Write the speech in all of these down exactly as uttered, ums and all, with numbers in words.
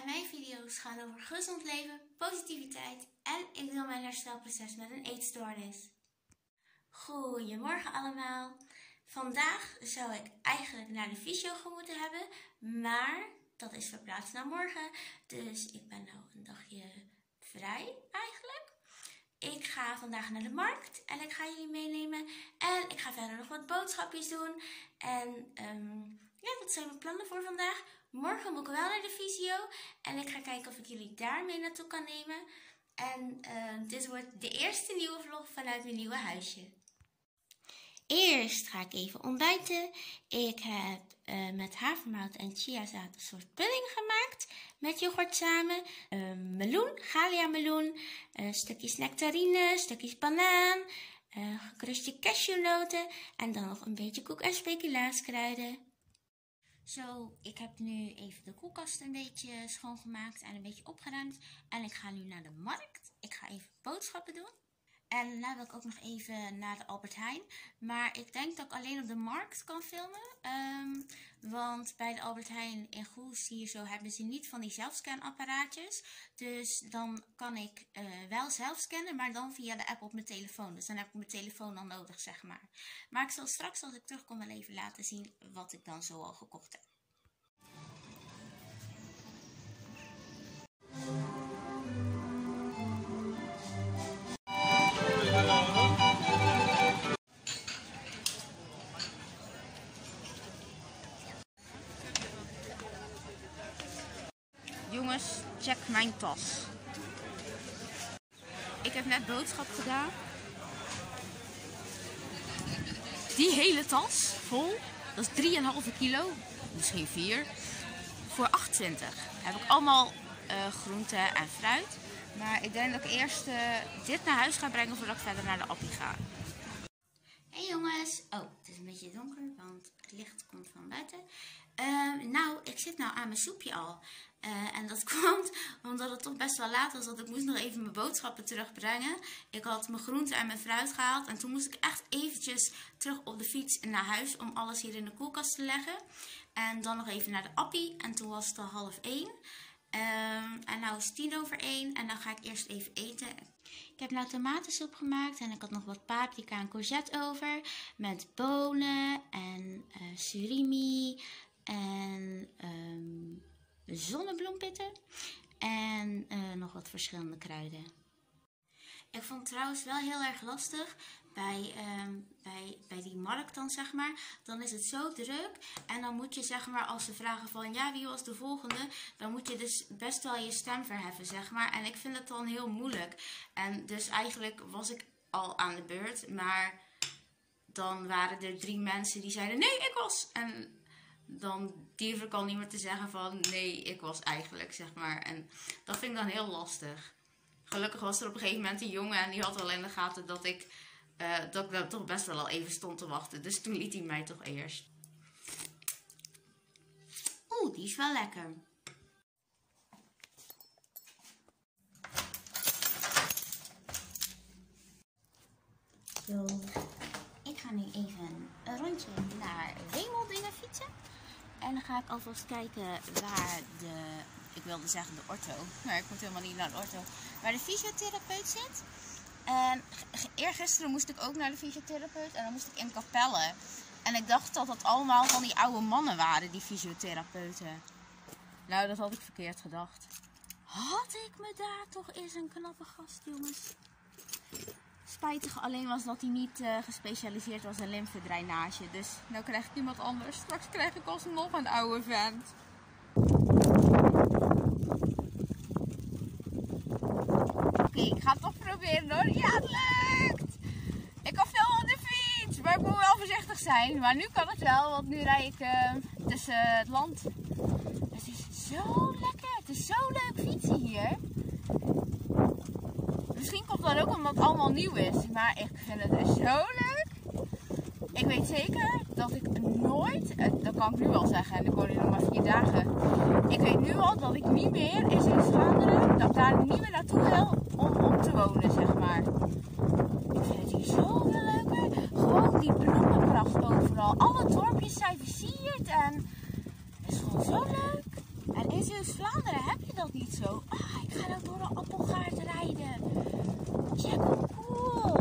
en mijn video's gaan over gezond leven, positiviteit en ik deel mijn herstelproces met een eetstoornis. Goedemorgen allemaal. Vandaag zou ik eigenlijk naar de fysio gaan moeten hebben, maar dat is verplaatst naar morgen. Dus ik ben nou een dagje vrij eigenlijk. Ik ga vandaag naar de markt en ik ga jullie meenemen en ik ga verder nog wat boodschapjes doen. En um, ja, dat zijn mijn plannen voor vandaag. Morgen moet ik wel naar de fysio en ik ga kijken of ik jullie daar mee naartoe kan nemen. En uh, dit wordt de eerste nieuwe vlog vanuit mijn nieuwe huisje. Eerst ga ik even ontbijten. Ik heb uh, met havermout en chiazaad een soort pudding gemaakt. Met yoghurt samen. Uh, meloen, Galia meloen. Uh, stukjes nectarine, stukjes banaan. Uh, gekruste cashewnoten. En dan nog een beetje koek- en speculaaskruiden. Zo, ik heb nu even de koelkast een beetje schoongemaakt en een beetje opgeruimd. En ik ga nu naar de markt. Ik ga even boodschappen doen. En daarna wil ik ook nog even naar de Albert Heijn. Maar ik denk dat ik alleen op de markt kan filmen. Um, want bij de Albert Heijn in Goes hier zo hebben ze niet van die zelfscanapparaatjes. Dus dan kan ik uh, wel zelf scannen, maar dan via de app op mijn telefoon. Dus dan heb ik mijn telefoon al nodig, zeg maar. Maar ik zal straks als ik terugkom wel even laten zien wat ik dan zo al gekocht heb. Jongens, check mijn tas. Ik heb net boodschap gedaan. Die hele tas vol, dat is drie komma vijf kilo, misschien vier, voor acht twintig. Heb ik allemaal uh, groenten en fruit. Maar ik denk dat ik eerst uh, dit naar huis ga brengen voordat ik verder naar de appie ga. Hey jongens, oh het is een beetje donker, want het licht komt van buiten. Uh, nou, ik zit nou aan mijn soepje al. Uh, en dat komt omdat het toch best wel laat was, dat ik moest nog even mijn boodschappen terugbrengen. Ik had mijn groenten en mijn fruit gehaald en toen moest ik echt eventjes terug op de fiets naar huis om alles hier in de koelkast te leggen. En dan nog even naar de appie en toen was het al half één. Um, en nou is het tien over één en dan ga ik eerst even eten. Ik heb nou tomatensoep gemaakt en ik had nog wat paprika en courgette over. Met bonen en uh, surimi en um, zonnebloempitten en uh, nog wat verschillende kruiden. Ik vond het trouwens wel heel erg lastig bij, um, bij, bij die markt dan, zeg maar. Dan is het zo druk en dan moet je, zeg maar, als ze vragen van ja, wie was de volgende? Dan moet je dus best wel je stem verheffen, zeg maar. En ik vind het dan heel moeilijk. En dus eigenlijk was ik al aan de beurt, maar dan waren er drie mensen die zeiden nee, ik was. En dan durf ik al niet meer te zeggen van nee, ik was eigenlijk, zeg maar. En dat vind ik dan heel lastig. Gelukkig was er op een gegeven moment een jongen en die had wel in de gaten dat ik, uh, dat ik toch best wel al even stond te wachten. Dus toen liet hij mij toch eerst. Oeh, die is wel lekker. Zo, ik ga nu even een rondje naar Wemeldingen fietsen. En dan ga ik alvast kijken waar de, ik wilde zeggen de ortho, maar ik moet helemaal niet naar de ortho, waar de fysiotherapeut zit. En eergisteren moest ik ook naar de fysiotherapeut en dan moest ik in Capelle. En ik dacht dat dat allemaal van die oude mannen waren, die fysiotherapeuten. Nou, dat had ik verkeerd gedacht. Had ik me daar toch eens een knappe gast, jongens. Spijtig alleen was dat hij niet uh, gespecialiseerd was in lymfedrainage. Dus nu krijg ik iemand anders. Straks krijg ik alsnog een oude vent. Oké, okay, ik ga het toch proberen hoor. Ja, het lukt! Ik kan veel op de fiets, maar ik moet wel voorzichtig zijn. Maar nu kan het wel, want nu rijd ik uh, tussen uh, het land. Het is zo lekker. Het is zo leuk fietsen hier. Misschien komt dat ook omdat het allemaal nieuw is, maar ik vind het dus zo leuk. Ik weet zeker dat ik nooit, dat kan ik nu al zeggen, en ik woon hier nog maar vier dagen. Ik weet nu al dat ik niet meer in Zuid-Vlaanderen, dat ik daar niet meer naartoe wil om, om te wonen, zeg maar. Ik vind het hier zoveel leuker. Gewoon die bloemenpracht overal. Alle dorpjes zijn versierd en het is gewoon zo leuk. En in Zeeuws-Vlaanderen heb je dat niet zo. Ah, ik ga nou door een appelgaard rijden. Check hoe cool.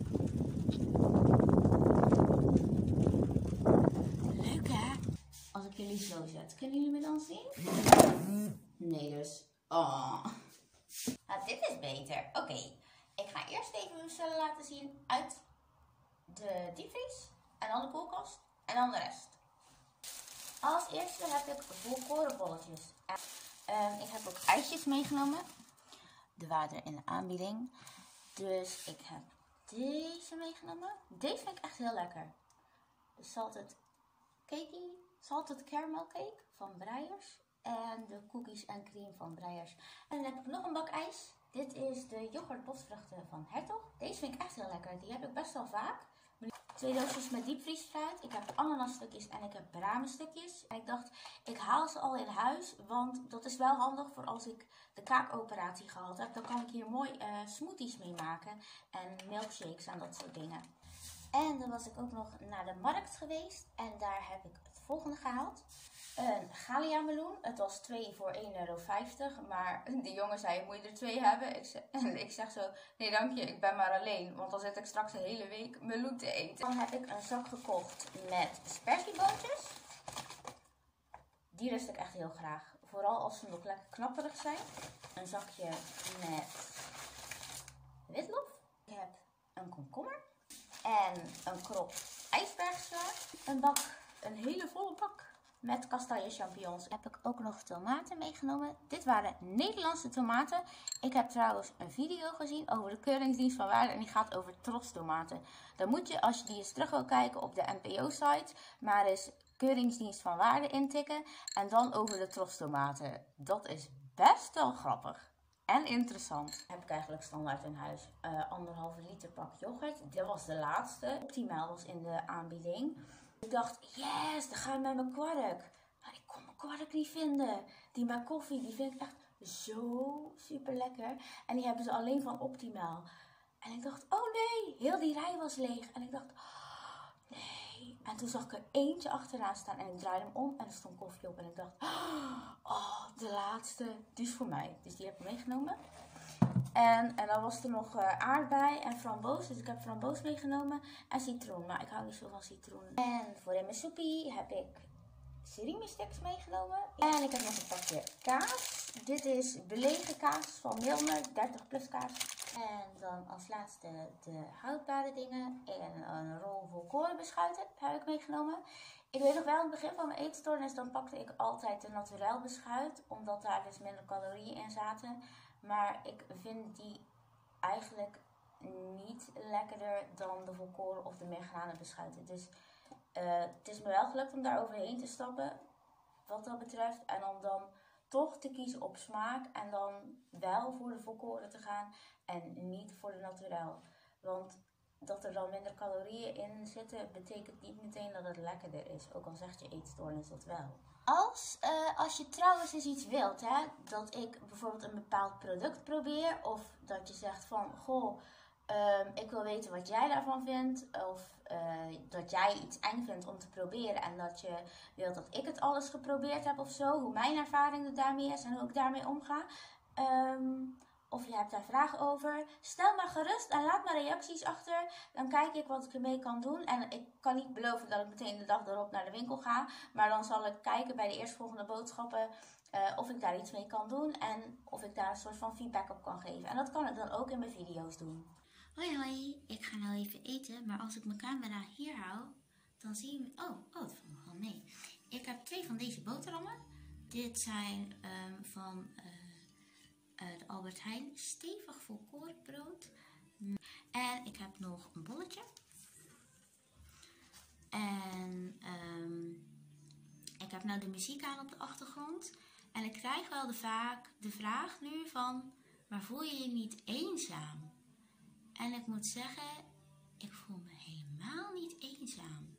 Leuk hè? Als ik jullie zo zet, kunnen jullie me dan zien? Nee dus. Oh. Nou, dit is beter. Oké, okay. Ik ga eerst even mijn cellen laten zien uit de diepvries. En dan de koelkast. En dan de rest. Als eerste heb ik volkorenbolletjes. En, um, ik heb ook ijsjes meegenomen. Er waren er in de aanbieding. Dus ik heb deze meegenomen. Deze vind ik echt heel lekker. De salted cakey, salted caramel cake van Breyers. En de cookies en cream van Breyers. En dan heb ik nog een bak ijs. Dit is de yoghurt bosvruchten van Hertog. Deze vind ik echt heel lekker. Die heb ik best wel vaak. Twee doosjes met diepvriesfruit. Ik heb ananasstukjes en ik heb bramenstukjes. En ik dacht, ik haal ze al in huis. Want dat is wel handig voor als ik de kaakoperatie gehad heb. Dan kan ik hier mooi uh, smoothies mee maken. En milkshakes en dat soort dingen. En dan was ik ook nog naar de markt geweest. En daar heb ik het volgende gehaald. Een Galia meloen. Het was twee voor één euro vijftig. Maar de jongen zei, moet je er twee hebben? Ik zeg, en ik zeg zo, nee dank je, ik ben maar alleen. Want dan zit ik straks een hele week meloen te eten. Dan heb ik een zak gekocht met spersieboontjes. Die lust ik echt heel graag. Vooral als ze nog lekker knapperig zijn. Een zakje met witlof. Ik heb een komkommer. En een krop ijsbergsla. Een bak, een hele volle bak. Met kastanje champignons heb ik ook nog tomaten meegenomen. Dit waren Nederlandse tomaten. Ik heb trouwens een video gezien over de Keuringsdienst van Waarde. En die gaat over trostomaten. Dan moet je, als je die eens terug wil kijken op de N P O-site, maar eens Keuringsdienst van Waarde intikken. En dan over de trostomaten. Dat is best wel grappig. En interessant. Heb ik eigenlijk standaard in huis. Uh, anderhalve liter pak yoghurt. Dit was de laatste. Optimaal was in de aanbieding. Ik dacht, yes, dan ga ik met mijn kwark. Maar ik kon mijn kwark niet vinden. Die met koffie, die vind ik echt zo super lekker. En die hebben ze alleen van Optimaal. En ik dacht, oh nee, heel die rij was leeg. En ik dacht, oh, nee. En toen zag ik er eentje achteraan staan en ik draaide hem om en er stond koffie op. En ik dacht, oh, de laatste, die is voor mij. Dus die heb ik meegenomen. En, en dan was er nog uh, aardbei en framboos. Dus ik heb framboos meegenomen. En citroen. Maar ik hou niet zo van citroen. En voor in mijn soepie heb ik surimi sticks meegenomen. En ik heb nog een pakje kaas. Dit is belegen kaas van Milner. dertig plus kaas. En dan als laatste de houdbare dingen. En een rol volkorenbeschuiten heb ik meegenomen. Ik weet nog wel, aan het begin van mijn eetstoornis dan pakte ik altijd de naturel beschuit. Omdat daar dus minder calorieën in zaten. Maar ik vind die eigenlijk niet lekkerder dan de volkoren of de meergranen beschuiten. Dus uh, het is me wel gelukt om daar overheen te stappen, wat dat betreft. En om dan toch te kiezen op smaak en dan wel voor de volkoren te gaan en niet voor de naturel. Want dat er dan minder calorieën in zitten, betekent niet meteen dat het lekkerder is. Ook al zegt je eetstoornis dat wel. Als, uh, als je trouwens eens iets wilt, hè, dat ik bijvoorbeeld een bepaald product probeer. Of dat je zegt van, goh, um, ik wil weten wat jij daarvan vindt. Of uh, dat jij iets eng vindt om te proberen. En dat je wilt dat ik het alles geprobeerd heb of zo. Hoe mijn ervaring er daarmee is en hoe ik daarmee omga. Um, Of je hebt daar vragen over. Stel maar gerust en laat maar reacties achter. Dan kijk ik wat ik ermee kan doen. En ik kan niet beloven dat ik meteen de dag erop naar de winkel ga. Maar dan zal ik kijken bij de eerstvolgende boodschappen uh, of ik daar iets mee kan doen. En of ik daar een soort van feedback op kan geven. En dat kan ik dan ook in mijn video's doen. Hoi hoi, ik ga nou even eten. Maar als ik mijn camera hier hou, dan zie je... Oh, oh, dat valt nog wel mee. Ik heb twee van deze boterhammen. Dit zijn um, van... Uh, Uh, de Albert Heijn, stevig volkorenbrood. En ik heb nog een bolletje. En um, ik heb nou de muziek aan op de achtergrond. En ik krijg wel de, vaak de vraag nu van, maar voel je je niet eenzaam? En ik moet zeggen, ik voel me helemaal niet eenzaam.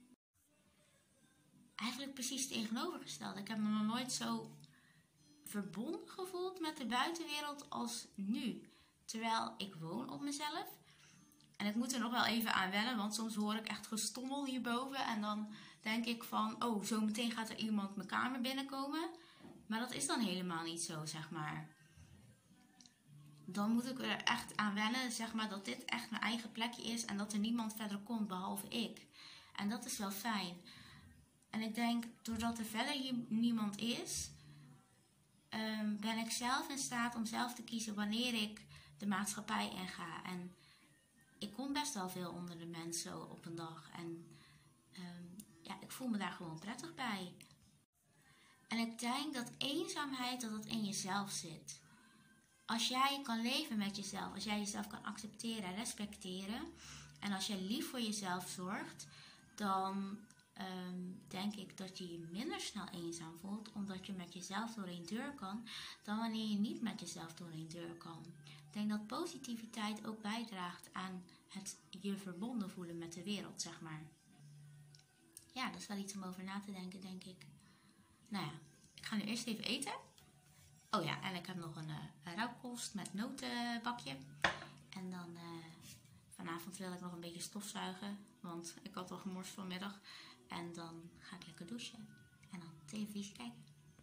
Eigenlijk precies het tegenovergestelde. Ik heb me nog nooit zo verbonden gevoeld met de buitenwereld als nu. Terwijl ik woon op mezelf. En ik moet er nog wel even aan wennen, want soms hoor ik echt gestommel hierboven. En dan denk ik van, oh, zo meteen gaat er iemand mijn kamer binnenkomen. Maar dat is dan helemaal niet zo, zeg maar. Dan moet ik er echt aan wennen, zeg maar, dat dit echt mijn eigen plekje is en dat er niemand verder komt behalve ik. En dat is wel fijn. En ik denk, doordat er verder hier niemand is, um, ben ik zelf in staat om zelf te kiezen wanneer ik de maatschappij inga. En ik kom best wel veel onder de mensen op een dag. En um, ja, ik voel me daar gewoon prettig bij. En ik denk dat eenzaamheid, dat het in jezelf zit. Als jij kan leven met jezelf, als jij jezelf kan accepteren en respecteren, en als jij lief voor jezelf zorgt, dan um, denk ik dat je je minder snel eenzaam voelt, omdat je met jezelf door een deur kan, dan wanneer je niet met jezelf door een deur kan. Ik denk dat positiviteit ook bijdraagt aan het je verbonden voelen met de wereld, zeg maar. Ja, dat is wel iets om over na te denken, denk ik. Nou ja, ik ga nu eerst even eten. Oh ja, en ik heb nog een, uh, een rauwkost met notenbakje. En dan uh, vanavond wil ik nog een beetje stofzuigen, want ik had al gemorst vanmiddag. En dan ga ik lekker douchen en dan televisie kijken.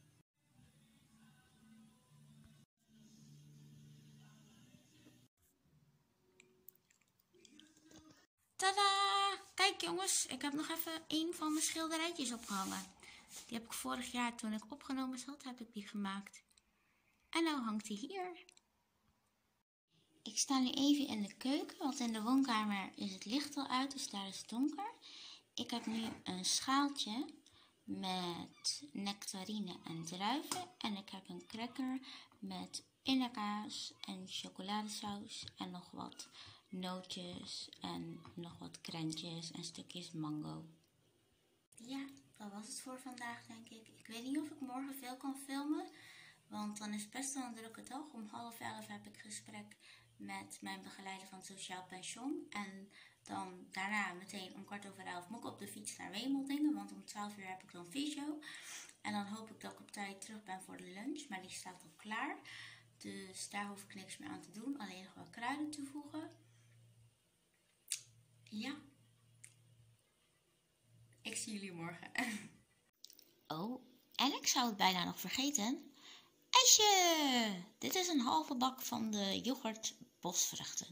Tadaa! Kijk jongens, ik heb nog even een van mijn schilderijtjes opgehangen. Die heb ik vorig jaar, toen ik opgenomen zat, heb ik die gemaakt. En nou hangt die hier. Ik sta nu even in de keuken, want in de woonkamer is het licht al uit, dus daar is het donker. Ik heb nu een schaaltje met nectarine en druiven. En ik heb een cracker met pindakaas en chocoladesaus en nog wat nootjes en nog wat krentjes en stukjes mango. Ja, dat was het voor vandaag, denk ik. Ik weet niet of ik morgen veel kan filmen, want dan is het best wel een drukke dag. Om half elf heb ik gesprek met mijn begeleider van het Sociaal Pension. En dan daarna meteen om kwart over elf moet ik op de fiets naar Wemeldingen, want om twaalf uur heb ik dan fysio. En dan hoop ik dat ik op tijd terug ben voor de lunch, maar die staat al klaar. Dus daar hoef ik niks meer aan te doen, alleen nog wat kruiden toevoegen. Ja. Ik zie jullie morgen. Oh, en ik zou het bijna nog vergeten. ijsje! Dit is een halve bak van de yoghurt bosvruchten.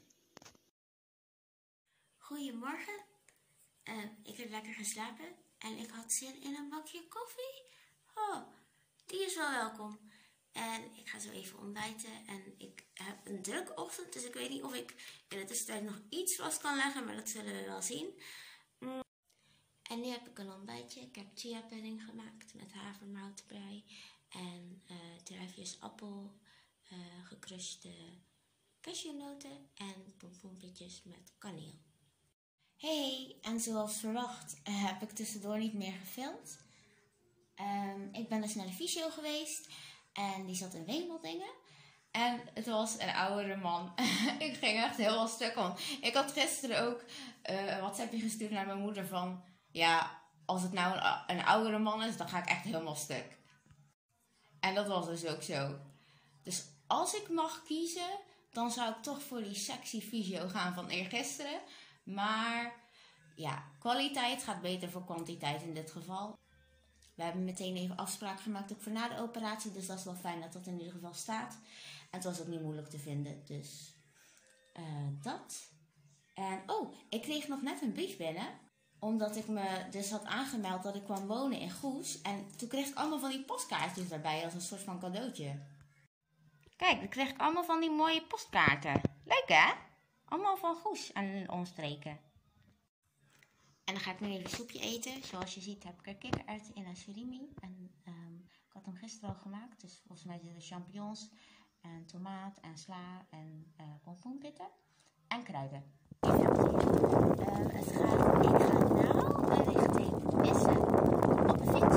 Goedemorgen. Uh, ik heb lekker geslapen en ik had zin in een bakje koffie. Oh, die is wel welkom. En ik ga zo even ontbijten en ik heb een drukke ochtend, dus ik weet niet of ik in de tussentijd nog iets vast kan leggen, maar dat zullen we wel zien. Mm. En nu heb ik een ontbijtje. Ik heb chia pudding gemaakt met havermoutbrei en uh, druifjes appel, uh, gecrushte cashewnoten en pompoenpitjes met kaneel. Hey, en zoals verwacht uh, heb ik tussendoor niet meer gefilmd. Um, ik ben dus naar de fysio geweest en die zat in Wemeldingen. En het was een oudere man. Ik ging echt heel stuk om. Ik had gisteren ook uh, een WhatsAppje gestuurd naar mijn moeder van... Ja, als het nou een, een oudere man is, dan ga ik echt helemaal stuk. En dat was dus ook zo. Dus als ik mag kiezen, dan zou ik toch voor die sexy fysio gaan van eergisteren. Maar ja, kwaliteit gaat beter voor kwantiteit in dit geval. We hebben meteen even afspraak gemaakt ook voor na de operatie. Dus dat is wel fijn dat dat in ieder geval staat. En het was ook niet moeilijk te vinden. Dus uh, dat. En oh, ik kreeg nog net een brief binnen. Omdat ik me dus had aangemeld dat ik kwam wonen in Goes. En toen kreeg ik allemaal van die postkaartjes erbij als een soort van cadeautje. Kijk, dan kreeg ik allemaal van die mooie postkaarten. Leuk hè? Allemaal van Goes en omstreken. En dan ga ik nu even soepje eten. Zoals je ziet heb ik er kikkererwten in en surimi. En um, ik had hem gisteren al gemaakt. Dus volgens mij zitten er champignons en tomaat en sla en uh, pompoenpitten. En kruiden. Uh, het gaat, ik ga nou richting Wissen op de fiets.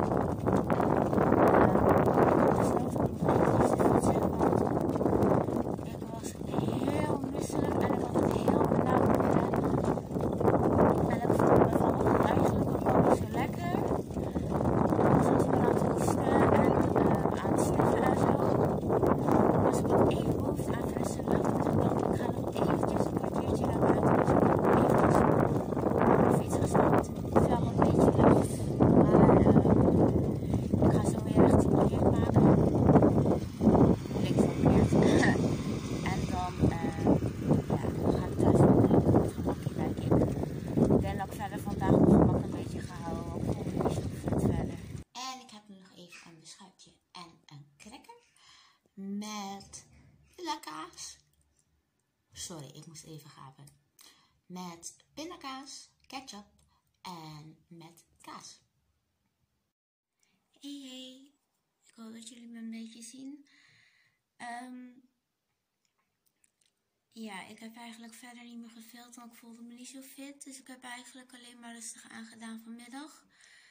Ik was heel misselijk en ik had het heel benauwd. En ik voelde me vanochtend eigenlijk ook wel niet zo lekker. Dus als ik me aan het hoesten en uh, aan het sniffen en zo. Dus ik had even behoefte aan frisse lucht. Dus ik dacht, ik ga nog eventjes een kwartiertje naar buiten. Dus ik heb eventjes op de fiets gestapt. Het is wel een beetje lucht. Maar uh, ik ga zo weer echt een keer maken. met pindakaas. Sorry, ik moest even gapen. Met pindakaas, ketchup en met kaas. Hey hey, ik hoop dat jullie me een beetje zien. Um, ja, ik heb eigenlijk verder niet meer gefilmd, want ik voelde me niet zo fit. Dus ik heb eigenlijk alleen maar rustig aangedaan vanmiddag.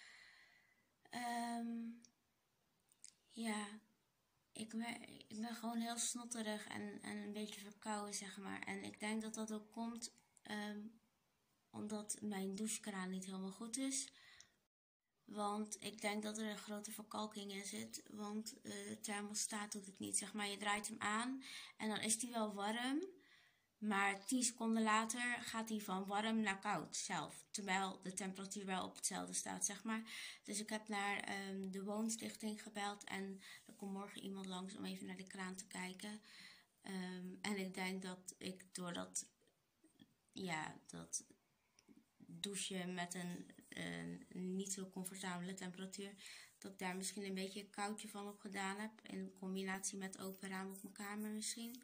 Um, ja, ik ben, ik ben gewoon heel snotterig en, en een beetje verkouden, zeg maar. En ik denk dat dat ook komt um, omdat mijn douchekraan niet helemaal goed is. Want ik denk dat er een grote verkalking in zit. Want uh, de thermostaat doet het niet. Zeg maar, je draait hem aan en dan is die wel warm. Maar tien seconden later gaat hij van warm naar koud zelf. Terwijl de temperatuur wel op hetzelfde staat, zeg maar. Dus ik heb naar um, de woonstichting gebeld. En er komt morgen iemand langs om even naar de kraan te kijken. Um, en ik denk dat ik door dat, ja, dat douchen met een, een niet zo comfortabele temperatuur, dat ik daar misschien een beetje een koudje van op gedaan heb. In combinatie met open raam op mijn kamer misschien.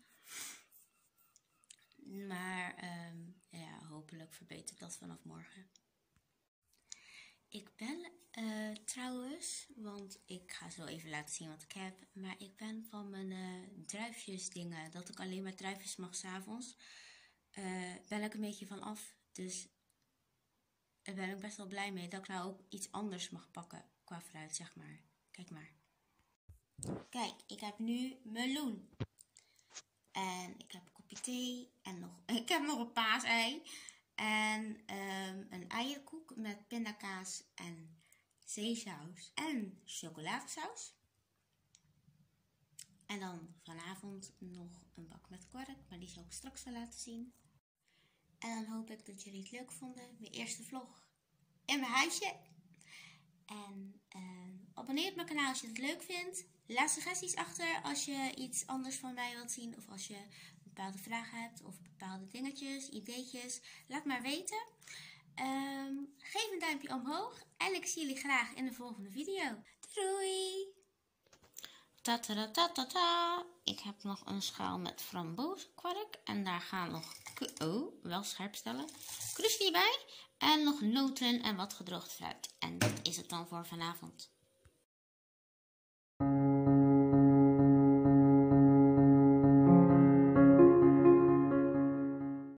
Maar um, ja, hopelijk verbetert dat vanaf morgen. Ik ben uh, trouwens, want ik ga zo even laten zien wat ik heb. Maar ik ben van mijn uh, druifjes dingen, dat ik alleen maar druifjes mag 's avonds, uh, ben ik een beetje van af. Dus daar ben ik best wel blij mee dat ik nou ook iets anders mag pakken qua fruit, zeg maar. Kijk maar. Kijk, ik heb nu meloen. En ik heb een kopje thee en nog, ik heb nog een paasei. En um, een eierkoek met pindakaas en zeesaus en chocoladesaus. En dan vanavond nog een bak met kwark, maar die zal ik straks wel laten zien. En dan hoop ik dat jullie het leuk vonden. Mijn eerste vlog in mijn huisje. En um, abonneer op mijn kanaal als je het leuk vindt. Laat suggesties achter als je iets anders van mij wilt zien. Of als je bepaalde vragen hebt. Of bepaalde dingetjes, ideetjes. Laat maar weten. Um, geef een duimpje omhoog. En ik zie jullie graag in de volgende video. Doei! Ta -ta -ta -ta -ta. Ik heb nog een schaal met frambozenkwark. En daar gaan nog, oh, wel scherp stellen, kruisje bij. En nog noten en wat gedroogd fruit. En dat is het dan voor vanavond.